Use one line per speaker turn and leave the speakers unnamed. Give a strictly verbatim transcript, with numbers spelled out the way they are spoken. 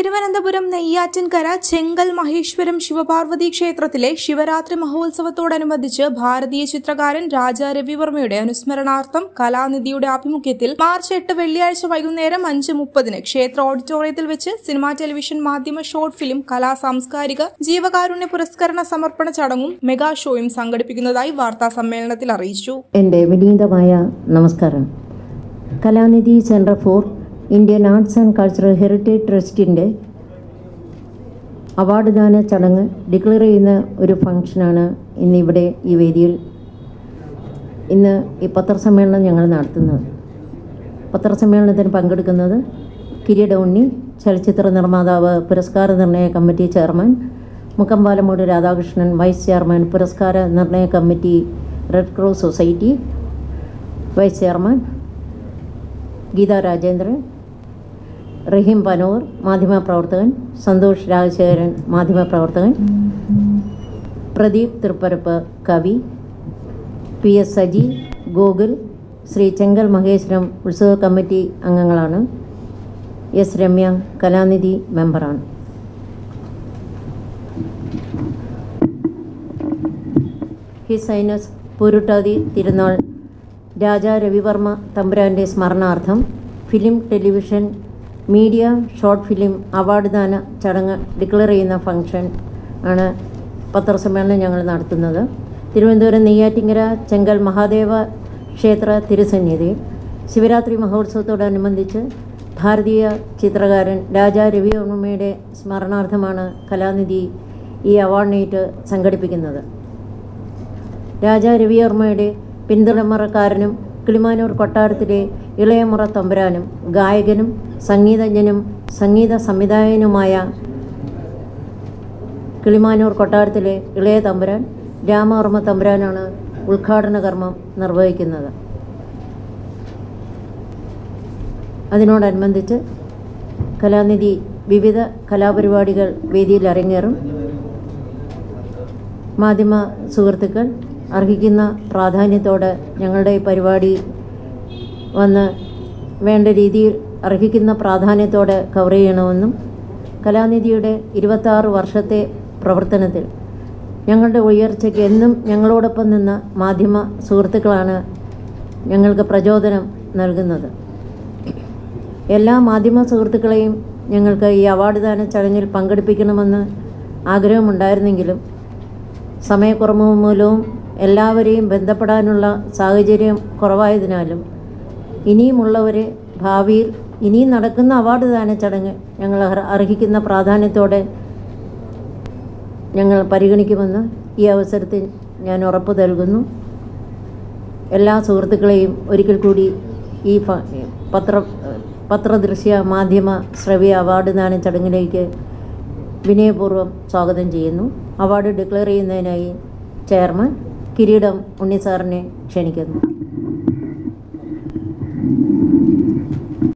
തിരുവനന്തപുരം നെയ്യാറ്റിൻകര ചെങ്കൽ മഹേശ്വരം ശിവപാർവതി ക്ഷേത്രത്തിലെ ശിവരാത്രി മഹോത്സവത്തോടനുബന്ധിച്ച് ഭാരതീയ ചിത്രകാരൻ രാജാ രവിവർമ്മയുടെ അനുസ്മരണാർത്ഥം കലാനിധിയുടെ ആഭിമുഖ്യത്തിൽ മാർച്ച് എട്ട് വെള്ളിയാഴ്ച വൈകുന്നേരം അഞ്ച് മുപ്പതിന് ക്ഷേത്ര ഓഡിറ്റോറിയത്തിൽ വെച്ച് സിനിമാ ടെലിവിഷൻ മാധ്യമ ഷോർട്ട് ഫിലിം കലാ സാംസ്കാരിക ജീവകാരുണ്യ പുരസ്കരണ സമർപ്പണ ചടങ്ങും മെഗാ ഷോയും സംഘടിപ്പിക്കുന്നതായി വാർത്താ സമ്മേളനത്തിൽ അറിയിച്ചു.
എന്റെ വിനീതമായ നമസ്കാരം. Kalanidhi centre for Indian arts and cultural heritage ട്രസ്റ്റിൻ്റെ അവാർഡ് ദാന ചടങ്ങ് ഡിക്ലെയർ ചെയ്യുന്ന ഒരു ഫംഗ്ഷനാണ് ഇന്നിവിടെ ഈ വേദിയിൽ ഇന്ന് ഈ പത്രസമ്മേളനം ഞങ്ങൾ നടത്തുന്നത്. പത്രസമ്മേളനത്തിന് പങ്കെടുക്കുന്നത് കിരീട ഉണ്ണി, ചലച്ചിത്ര നിർമ്മാതാവ്, പുരസ്കാര നിർണയ committee chairman, Mukkampalamoodu Radhakrishnan, vice chairman, പുരസ്കാര നിർണയ committee, red cross society vice chairman, Geetha Rajendran, Rahim Panoor മാധ്യമപ്രവർത്തകൻ, സന്തോഷ് രാജശേഖരൻ മാധ്യമപ്രവർത്തകൻ, പ്രദീപ് തൃപ്പരപ്പ് കവി, പി എസ് സജി, ഗോകുൽ, ശ്രീ ചെങ്കൽ മഹേശ്വരം ഉത്സവ കമ്മിറ്റി അംഗങ്ങളാണ്. എസ് രമ്യ കലാനിധി മെമ്പറാണ്. ഹിസ് ഹൈനസ് പൂരുട്ടാതി തിരുനാൾ രാജാ രവിവർമ്മ തമ്പുരാൻ്റെ സ്മരണാർത്ഥം film, television, media, short film award ദാന ചടങ്ങ് ഡിക്ലെയർ ചെയ്യുന്ന ഫംഗ്ഷൻ ആണ് പത്രസമ്മേളനം ഞങ്ങൾ നടത്തുന്നത്. തിരുവനന്തപുരം നെയ്യാറ്റിൻകര ചെങ്കൽ മഹാദേവ ക്ഷേത്ര തിരുസന്നിധിയിൽ ശിവരാത്രി മഹോത്സവത്തോടനുബന്ധിച്ച് ഭാരതീയ ചിത്രകാരൻ രാജാ രവിവർമ്മയുടെ സ്മരണാർത്ഥമാണ് കലാനിധി ഈ അവാർഡ് നൈറ്റ് സംഘടിപ്പിക്കുന്നത്. രാജാ രവിവർമ്മയുടെ പിന്തുണമറക്കാരനും കിളിമാനൂർ കൊട്ടാരത്തിലെ ഇളയമുറ തമ്പുരാനും ഗായകനും സംഗീതജ്ഞനും സംഗീത സംവിധായകനുമായ കിളിമാനൂർ കൊട്ടാരത്തിലെ ഇളയ തമ്പുരാൻ രാമവർമ്മ തമ്പുരാനാണ് ഉദ്ഘാടന കർമ്മം നിർവഹിക്കുന്നത്. അതിനോടനുബന്ധിച്ച് കലാനിധി വിവിധ കലാപരിപാടികൾ വേദിയിൽ അരങ്ങേറും. മാധ്യമ സുഹൃത്തുക്കൾ അർഹിക്കുന്ന പ്രാധാന്യത്തോടെ ഞങ്ങളുടെ പരിപാടി വന്ന് വേണ്ട രീതിയിൽ അർഹിക്കുന്ന പ്രാധാന്യത്തോടെ കവർ ചെയ്യണമെന്നും കലാനിധിയുടെ ഇരുപത്താറ് വർഷത്തെ പ്രവർത്തനത്തിൽ ഞങ്ങളുടെ ഉയർച്ചയ്ക്ക് എന്നും ഞങ്ങളോടൊപ്പം നിന്ന മാധ്യമ സുഹൃത്തുക്കളാണ് ഞങ്ങൾക്ക് പ്രചോദനം നൽകുന്നത്. എല്ലാ മാധ്യമ സുഹൃത്തുക്കളെയും ഞങ്ങൾക്ക് ഈ അവാർഡ് ദാന ചടങ്ങിൽ പങ്കെടുപ്പിക്കണമെന്ന് ആഗ്രഹമുണ്ടായിരുന്നെങ്കിലും സമയക്കുറവ് മൂലവും എല്ലാവരെയും ബന്ധപ്പെടാനുള്ള സാഹചര്യം കുറവായതിനാലും ഇനിയുമുള്ളവരെ ഭാവിയിൽ ഇനിയും നടക്കുന്ന അവാർഡ് ദാന ചടങ്ങ് ഞങ്ങൾ അർഹിക്കുന്ന പ്രാധാന്യത്തോടെ ഞങ്ങൾ പരിഗണിക്കുമെന്ന് ഈ അവസരത്തിൽ ഞാൻ ഉറപ്പ് നൽകുന്നു. എല്ലാ സുഹൃത്തുക്കളെയും ഒരിക്കൽ കൂടി ഈ പത്ര പത്രദൃശ്യ മാധ്യമ ശ്രവ്യ അവാർഡ് ദാന ചടങ്ങിലേക്ക് വിനയപൂർവ്വം സ്വാഗതം ചെയ്യുന്നു. അവാർഡ് ഡിക്ലെയർ ചെയ്യുന്നതിനായി ചെയർമാൻ കിരീടം ഉണ്ണി സാറിനെ ക്ഷണിക്കുന്നു.